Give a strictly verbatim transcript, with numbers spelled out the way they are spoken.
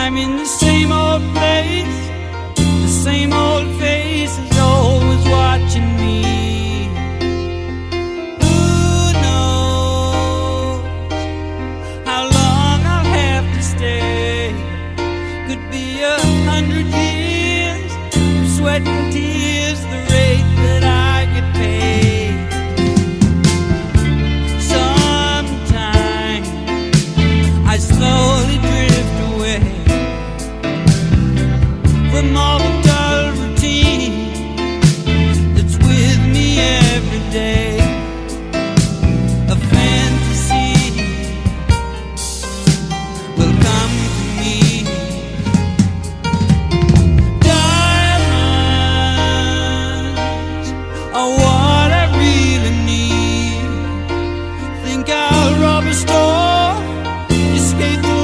I'm in the same old place, the same old face is always watching me. Who knows how long I'll have to stay? Could be a hundred years of sweat and tears, the rate that I get paid. Sometimes I slowly drift away from all the dull routine that's with me every day. A fantasy will come to me. Diamonds are what I really need. Think I'll rob a store, escape the